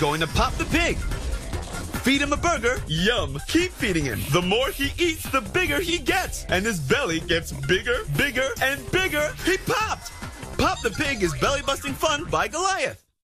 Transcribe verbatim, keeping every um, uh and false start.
going to pop the pig. Feed him a burger. Yum. Keep feeding him. The more he eats, the bigger he gets. And his belly gets bigger, bigger, and bigger. He popped. Pop the Pig is belly busting fun by Goliath.